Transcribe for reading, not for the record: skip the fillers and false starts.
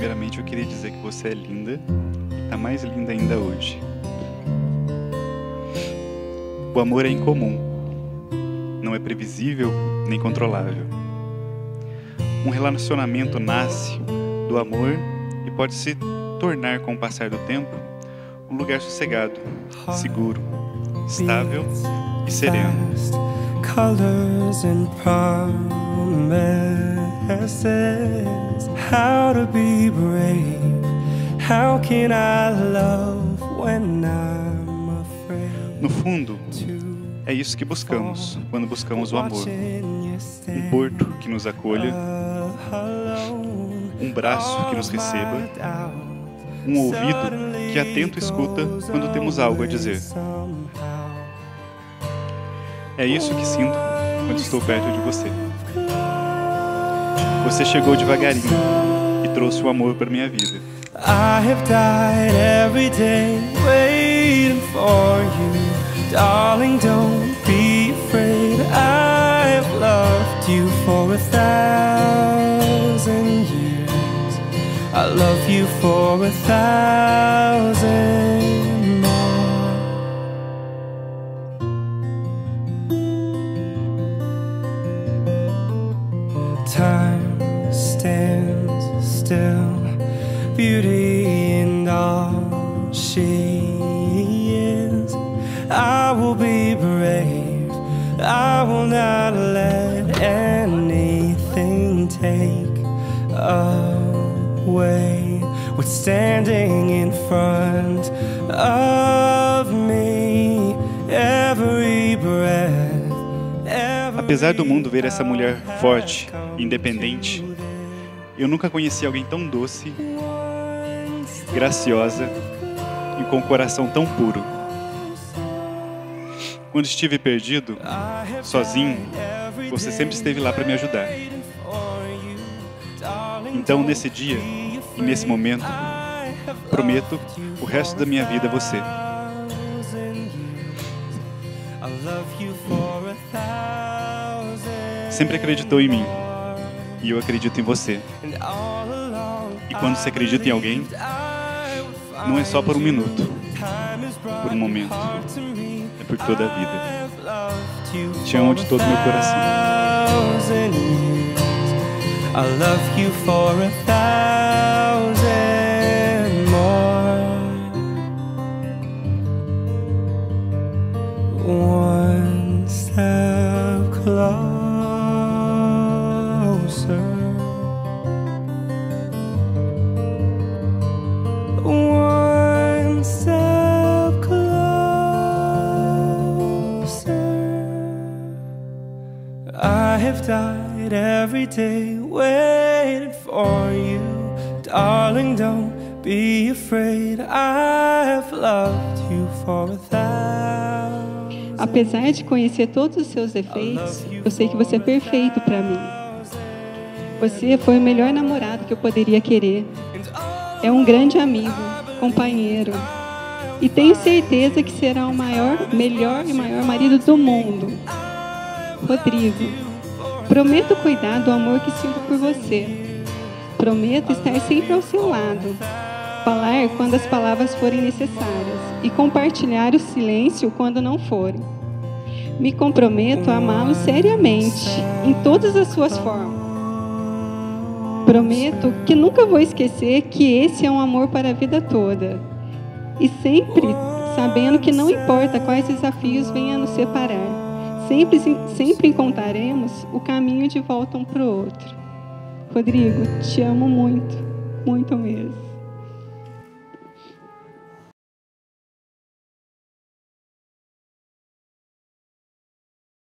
Primeiramente, eu queria dizer que você é linda e está mais linda ainda hoje. O amor é incomum, não é previsível nem controlável. Um relacionamento nasce do amor e pode se tornar, com o passar do tempo, um lugar sossegado, seguro, estável e sereno. Colors and promises, how to be brave, how can I love when I'm afraid? No fundo, é isso que buscamos quando buscamos o amor. Um porto que nos acolha, um braço que nos receba, um ouvido que atento escuta quando temos algo a dizer. É isso que sinto quando estou perto de você. Você chegou devagarinho e trouxe o amor para minha vida. I have died every day waiting for you. Darling, don't be afraid. I have loved you for 1,000 years. I love you for 1,000 more. Time stands still, beauty in all she is. I will be brave, I will not let anything take away what's standing in front of me. Every breath. Apesar do mundo ver essa mulher forte, independente, eu nunca conheci alguém tão doce, graciosa e com um coração tão puro. Quando estive perdido, sozinho, você sempre esteve lá para me ajudar. Então, nesse dia e nesse momento, prometo o resto da minha vida a você. Sempre acreditou em mim e eu acredito em você. E quando você acredita em alguém, não é só por um minuto, por um momento, é por toda a vida. Te amo de todo o meu coração. I love you for 1,000 more. One step closer. One step closer. I have died every day waiting for you. Darling, don't be afraid. I have loved you for 1,000. Apesar de conhecer todos os seus defeitos, eu sei que você é perfeito para mim. Você foi o melhor namorado que eu poderia querer. É um grande amigo, companheiro. E tenho certeza que será o melhor e maior marido do mundo. Rodrigo, prometo cuidar do amor que sinto por você. Prometo estar sempre ao seu lado. Falar quando as palavras forem necessárias e compartilhar o silêncio quando não forem. Me comprometo a amá-lo seriamente, em todas as suas formas. Prometo que nunca vou esquecer que esse é um amor para a vida toda. E sempre sabendo que não importa quais desafios venham a nos separar, sempre encontraremos o caminho de volta um para o outro. Rodrigo, te amo muito, muito mesmo.